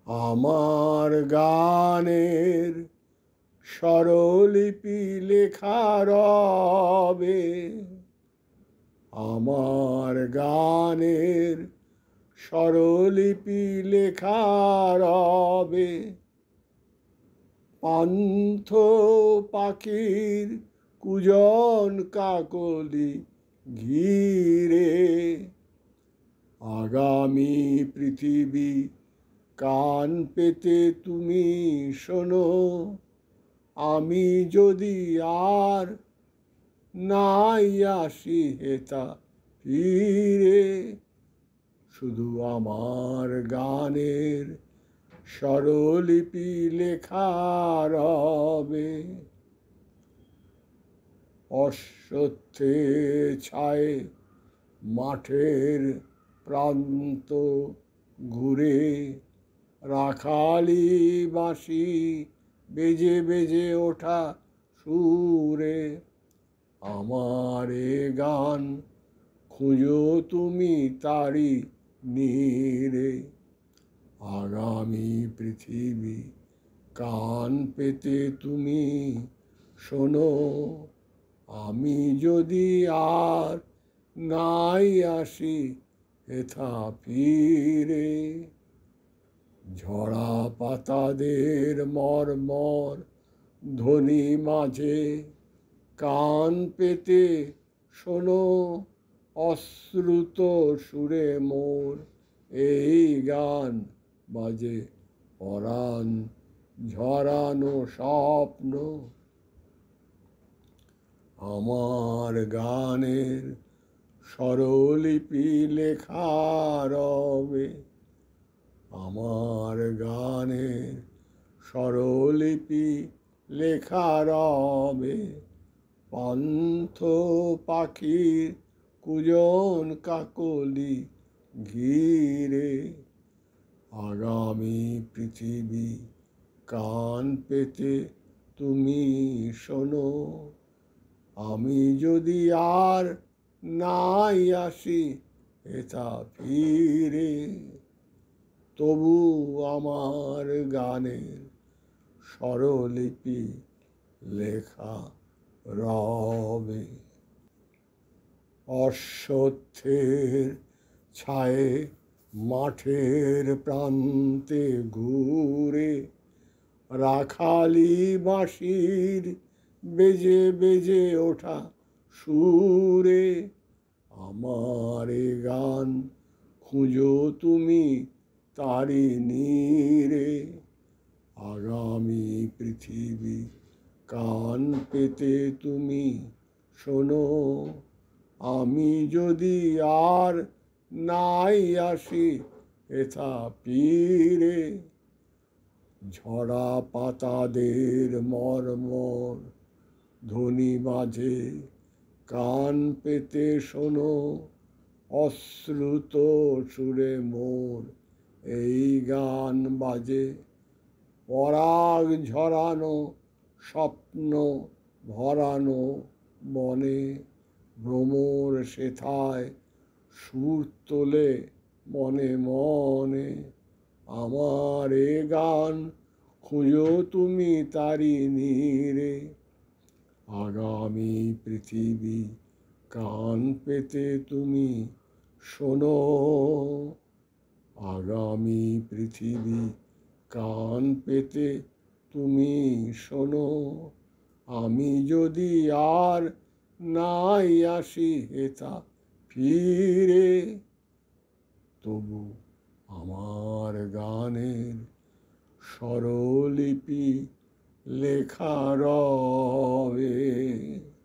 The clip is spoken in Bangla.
আমার গানের স্বরলিপি লেখা রবে, আমার গানের স্বরলিপি লেখা রবে। পান্থ পাখির কুজন কাকলি ঘিরে, আগামী পৃথিবী কান পেতে তুমি শোনো। আমি যদি আর নাই আসি হেথা ফিরে, শুধু আমার গানের স্বরলিপি লেখা রবে। অশ্বত্থে ছায়ে মাঠের প্রান্ত ঘুরে, রাখালি বাঁশি বেজে বেজে ওঠা সুরে। আমার এ গান খুঁজো তুমি তারি নীড়ে, আগামী পৃথিবী কান পেতে তুমি শোনো। আমি যদি আর নাই আসি হেথা ফিরে, ঝরা পাতাদের মরমর ধ্বনি মাঝে কান পেতে শোনো। অশ্রুত সুরে মোর এই গান বাজে, পরাণ ঝরানো স্বপ্ন। আমার গানের স্বরলিপি লেখা রবে, আমার গানের স্বরলিপি লেখা রবে। পান্থ পাখির কুজন কাকলি ঘিরে, আগামী পৃথিবী কান পেতে তুমি শোনো। আমি যদি আর নাই আসি হেথা ফিরে, তবু আমার গানের স্বরলিপি লেখা রবে। অশ্বত্থের ছায়ে মাঠের প্রান্তে ঘুরে, রাখালি বাঁশির বেজে বেজে ওঠা সুরে। আমার এ গান খুঁজো তুমি তারি নীড়ে, আগামী পৃথিবী কান পেতে তুমি শোনো। আমি যদি আর নাই আসি হেথা ফিরে, ঝরা পাতাদের মরমর ধ্বনি মাঝে কান পেতে শোনো। অশ্রুত সুরে মোর এই গান বাজে, পরাগ ঝরানো স্বপ্ন ভরানো মনে। ভ্রমর সেথায় সুর তোলে মনে মনে। আমার এ গান খুঁজো তুমি তারি নীড়ে, আগামী পৃথিবী কান পেতে তুমি শোনো। আগামী পৃথিবী কান পেতে তুমি শোনো। আমি যদি আর নাই আসি হেথা ফিরে, তবু আমার গানের স্বরলিপি লেখা রবে।